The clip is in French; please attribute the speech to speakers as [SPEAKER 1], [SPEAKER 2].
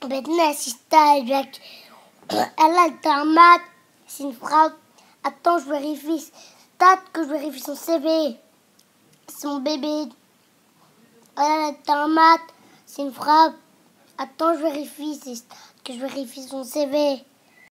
[SPEAKER 1] Maintenant, assista avec. Elle est en maths. C'est une frappe. Attends, je vérifie. Stat que je vérifie son CV. Son bébé. Elle est en maths. C'est une frappe. Attends, je vérifie. C'est que je vérifie son CV.